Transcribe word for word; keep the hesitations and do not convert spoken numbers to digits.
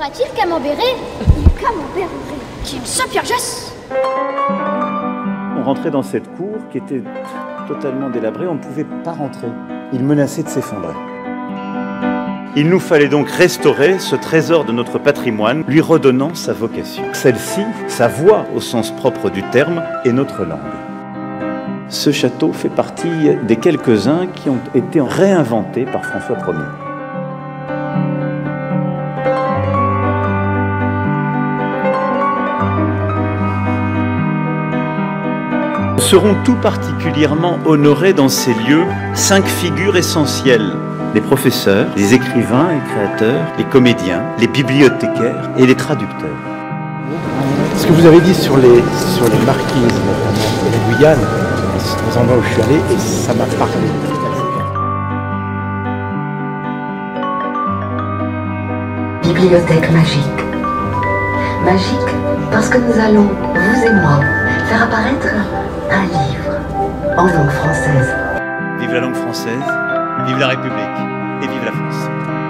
aura-t-il Camembert? Le Camembert qui est Saint-Pierre-Gesse. On rentrait dans cette cour qui était totalement délabrée, on ne pouvait pas rentrer. Il menaçait de s'effondrer. Il nous fallait donc restaurer ce trésor de notre patrimoine, lui redonnant sa vocation. Celle-ci, sa voix au sens propre du terme, est notre langue. Ce château fait partie des quelques-uns qui ont été réinventés par François Ier. Seront tout particulièrement honorés dans ces lieux cinq figures essentielles: les professeurs, les écrivains et créateurs, les comédiens, les bibliothécaires et les traducteurs. Ce que vous avez dit sur les, sur les marquises, notamment de la Guyane, aux endroits où je suis allé, et ça m'a parlé. Bibliothèque magique. Magique parce que nous allons, vous et moi, faire apparaître un livre en langue française. Vive la langue française, vive la République et vive la France.